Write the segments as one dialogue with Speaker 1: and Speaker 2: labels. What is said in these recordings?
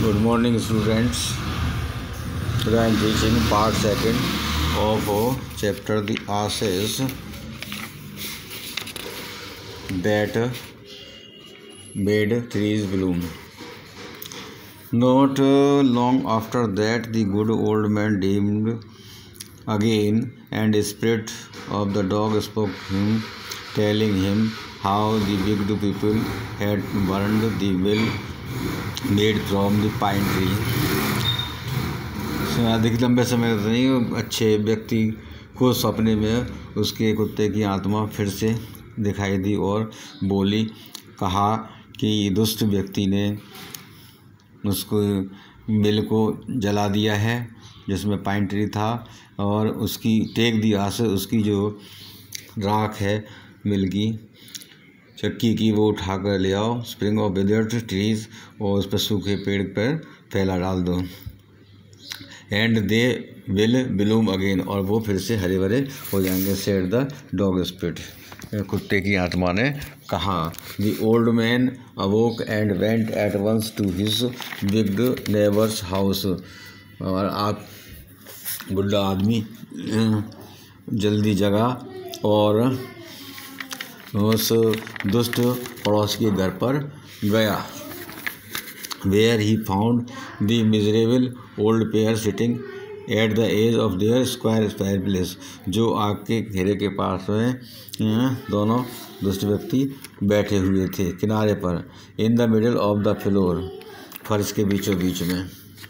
Speaker 1: Good morning, students. Today I am teaching part 2 of chapter The Ashes That Made Trees Bloom. Not long after that, the good old man dreamed again, and the spirit of the dog spoke to him, telling him how the wicked people had burned the well made from the pine tree. अधिक लंबे समय तक नहीं, अच्छे व्यक्ति को सपने में उसके कुत्ते की आत्मा फिर से दिखाई दी और कहा कि दुष्ट व्यक्ति ने उसको मिल को जला दिया है जिसमें पाइन ट्री था, और उसकी टेक दी आस, उसकी जो राख है मिल की चक्की की वो उठाकर ले आओ, स्प्रिंग ऑफ विदर्ड ट्रीज, और उस पर सूखे पेड़ पर फैला डाल दो, and they will bloom again, और वो फिर से हरे भरे हो जाएंगे, सेड द डॉग स्पिरिट, कुत्ते की आत्मा ने कहा। The old man awoke and went at once to his wicked neighbour's house, और आप बुढ़ा आदमी जल्दी जगा और उस दुष्ट पड़ोस के घर पर गया। Where he found the miserable old pair sitting at the edge of their square fireplace, जो आग के घेरे के पास में दोनों दुष्ट व्यक्ति बैठे हुए थे किनारे पर, in the middle of the floor, फर्श के बीचों बीच में,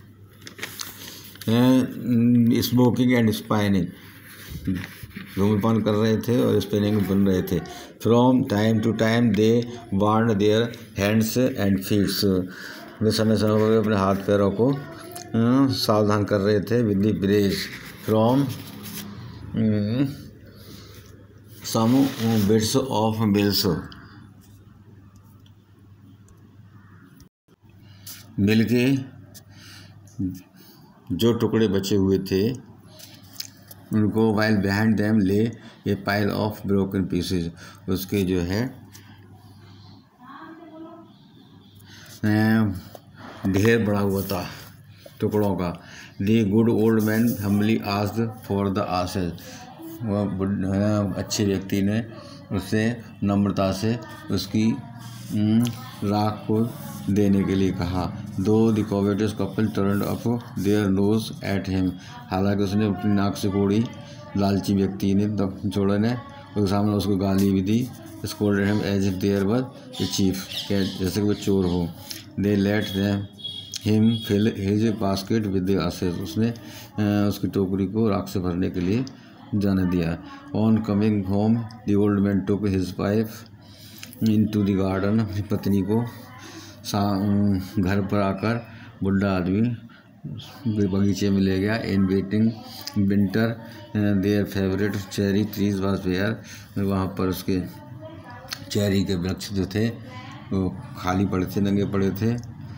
Speaker 1: स्मोकिंग एंड स्पाइनिंग, धूम्रपान कर रहे थे और स्पिनिंग बुन रहे थे। From time to time they warn their hands and feets, वे समय समय पर अपने हाथ पैरों को सावधान कर रहे थे। With the blaze from some bits of mills, mill के जो टुकड़े बचे हुए थे उनको, while behind them lay a pile of broken pieces, उसके जो है ढेर बड़ा हुआ था टुकड़ों का। The good old man humbly asked for the ashes, वह अच्छे व्यक्ति ने उससे नम्रता से उसकी राख को देने के लिए कहा। Though the covetous couple turned up their nose at him, हालांकि उसने अपनी नाक से कोड़ी, लालची व्यक्ति ने जोड़े ने उसके सामने उसको गाली भी दी। Scolded him as if there was a chief, जैसे कि वो चोर हो। They let him fill his basket with the ashes, उसने उसकी टोकरी को राख से भरने के लिए जाने दिया। On coming home the old man took his wife into the garden, अपनी पत्नी को घर पर आकर बुढ़ा आदमी बगीचे में ले गया। In waiting winter their favourite cherry trees was there, वहाँ पर उसके चेरी के वृक्ष जो थे वो खाली पड़े थे, नंगे पड़े थे।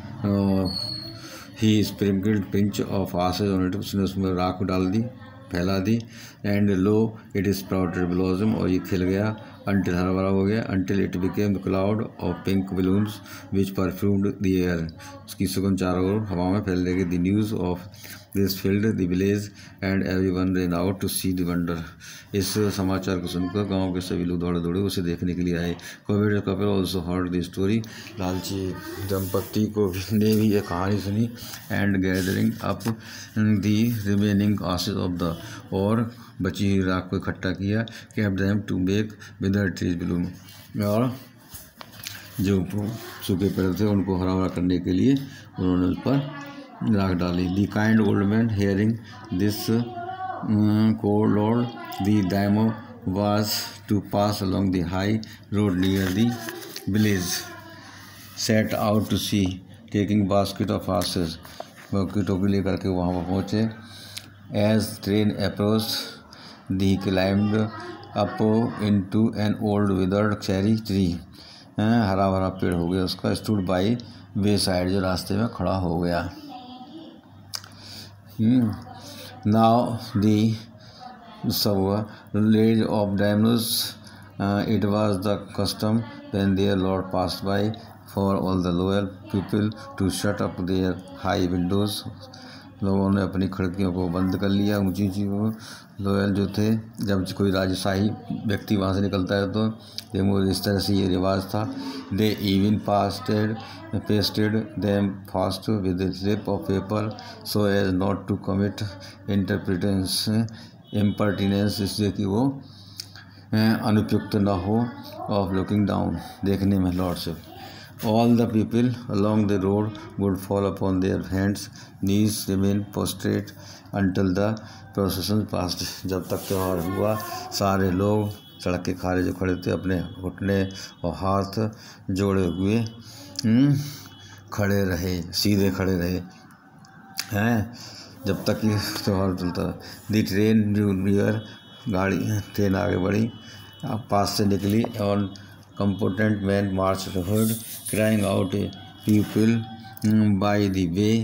Speaker 1: He sprinkled pinch of ashes on it, उसने उसमें राख डाल दी, फैला दी। And lo it sprouted blossom, और ये खिल गया until हरा भरा हो गया। until it became the cloud of pink balloons which perfumed the air, उसकी सुगंध चारों ओर हवा में फैल गई। the news of this filled the village and everyone ran out to see the wonder, इस समाचार को सुनकर गांव के सभी लोग दौड़े दौड़े उसे देखने के लिए आए। Covid couple also heard the story, लालची दंपत्ति को ने भी ये कहानी सुनी। And gathering up the remaining ashes of the, और बची हुई राख को इकट्ठा किया। Kept them to make withered trees bloom, और जो सूखे पेड़ थे उनको हरा भरा करने के लिए उन्होंने उस पर राख डाली। The kind old man hearing this cold the daimyo was to pass along the high road near the village, set out to see taking basket of ashes, टोकरी लेकर के वहाँ पर पहुँचे। As train approach he climbed up into an old withered cherry tree, हरा भरा पेड़ हो गया उसका। स्टूड बाई वे साइड, जो रास्ते में खड़ा हो गया। Now the village of Damnus, it was the custom when their lord passed by for all the loyal people to shut up their high windows. लोगों ने अपनी खिड़कियों को बंद कर लिया, ऊंची ऊंची को। लोयल जो थे, जब कोई राजशाही व्यक्ति वहाँ से निकलता है तो ये इस तरह से ये रिवाज था। They even pasted them fast with the slip of paper so as not to commit impertinence, इसलिए कि वो अनुपयुक्त न हो, ऑफ लुकिंग डाउन, देखने में lordship. All the people along the road would fall upon their hands, knees, remain prostrate until the procession passed. जब तक त्यौहार हुआ, सारे लोग सड़क के किनारे जो खड़े थे अपने घुटने और हाथ जोड़े हुए खड़े रहे, सीधे खड़े रहे हैं जब तक ये त्यौहार चलता। The train drew near, train आगे बढ़ी, पास से निकली और competent man marched ahead, crying out people by the way.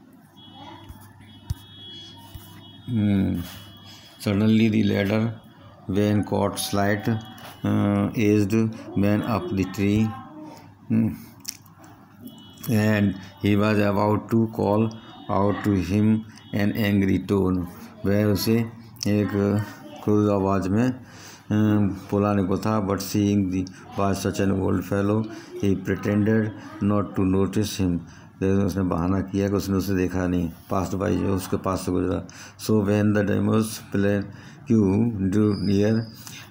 Speaker 1: Suddenly the ladder van caught slight aged man up the tree, and he was about to call out to him an angry tone. वह उसे एक क्रूर आवाज में बुलाने को था, but seeing the was such an old fellow he pretended not to notice him, लेकिन उसने बहाना किया कि उसने उसे देखा नहीं, पास्ट बाई जो उसके पास से गुजरा। So when the daimyo's palanquin drew near,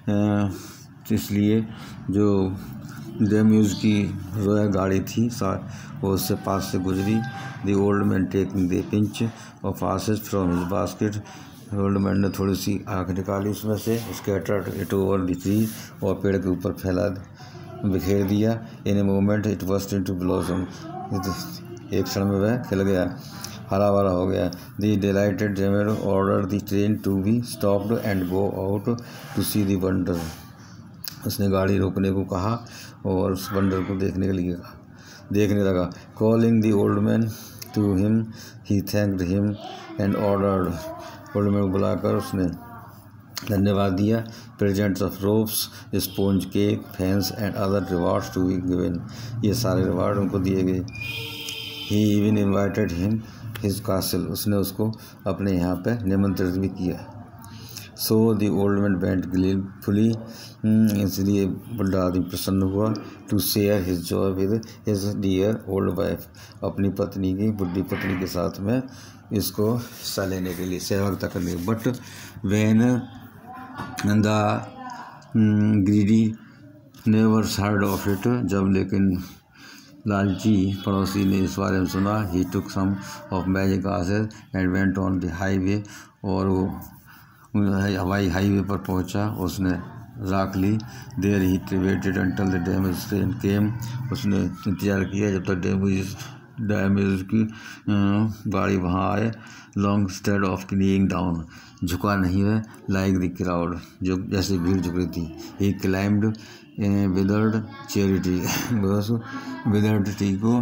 Speaker 1: इसलिए जो डेम्यूज की रोया गाड़ी थी वो उससे पास से गुजरी। The old man taking the pinch of ashes from his basket, old man ने थोड़ी सी आँख निकाली उसमें से, scattered it over the tree, और पेड़ के ऊपर बिखेर दिया। In a moment it burst into blossom, एक क्षण में वह खिल गया, हरा भरा हो गया। The delighted driver order the train to be stopped and go out to see the wonder, उसने गाड़ी रोकने को कहा और उस वंडर को देखने लगा। Calling the old man to him he thanked him and ordered, old man को बुलाकर उसने धन्यवाद दिया। Presents of ropes, sponge cake, fans and other rewards to be given, ये सारे रिवार्ड उनको दिए गए। He even invited him his castle, उसने उसको अपने यहाँ पे निमंत्रित भी किया। So the old man went gleefully, इसलिए बुढ़ा आदमी प्रसन्न हुआ। To share his joy with his dear old wife, अपनी पत्नी की बुढ़ी पत्नी के साथ में इसको हिस्सा लेने के लिए, सहभागिता करने के। But when the greedy neighbour heard of it, जब लेकिन लालची पड़ोसी ने इस बारे में सुना, he took some of magic ashes and went on the highway, और वो हवाई हाईवे पर पहुंचा, उसने राख ली। There he waited until the daimyo's train came, उसने इंतजार किया जब तक डैमेज की गाड़ी वहाँ आए। Long stead of kneeling down, झुका नहीं है, लाइक द क्राउड, जो जैसे भीड़ झुक रही थी। He climbed withered cherry tree, बस विदर्ड ट्री को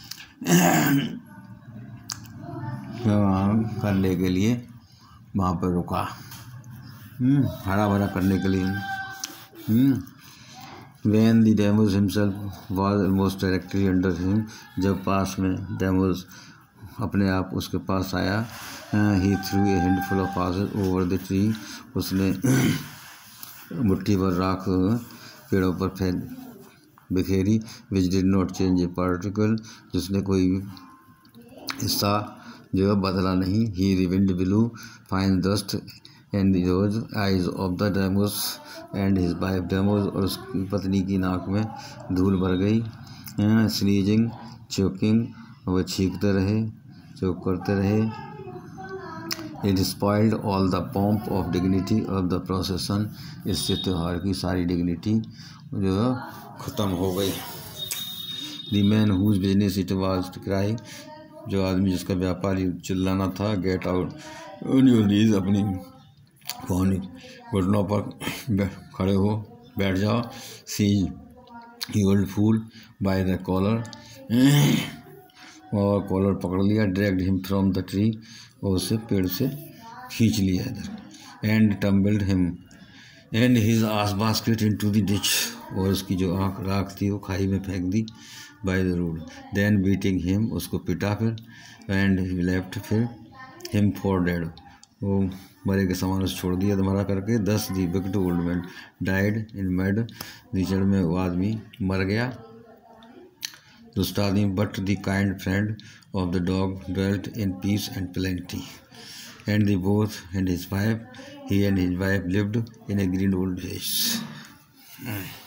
Speaker 1: करने के लिए वहाँ पर रुका, हरा भरा करने के लिए। When the Deimos himself was almost directly under him, जब पास में डेमोस अपने आप उसके पास आया, he threw a handful of ashes over the tree, उसने मुट्ठी भर राख पेड़ों पर बिखेरी। which did not change a particle, जिसने कोई हिस्सा जो बदला नहीं। he the wind blew fine dust and those eyes of the Deimos and his wife Deimos, और उसकी पत्नी की नाक में धूल भर गई। स्नीजिंग, चोकिंग, वह छींकते रहे, चोक करते रहे। It spoiled all the pomp of dignity of the procession, इससे त्यौहार की सारी डिग्निटी जो ख़त्म हो गई। The man whose business it was to cry, जो आदमी जिसका व्यापारी चिल्लाना था, get out on your knees, अपनी घुटनों पर खड़े हो, बैठ जाओ। Seized the old fool by the collar, और कॉलर पकड़ लिया। Dragged him from the tree, और उसे पेड़ से खींच लिया इधर। And tumbled him and his ash basket into the ditch, और उसकी जो राख थी वो खाई में फेंक दी। by the road, then beating him, उसको पिटा फिर, and he left फिर him for dead, वो मरे के समान उसे छोड़ दिया मरा करके। 10 the wicked old man died in mud, कीचड़ में वो आदमी मर गया दुष्ट आदमी। but the kind friend of the dog dwelt in peace and plenty, and he and his wife lived in a green old place.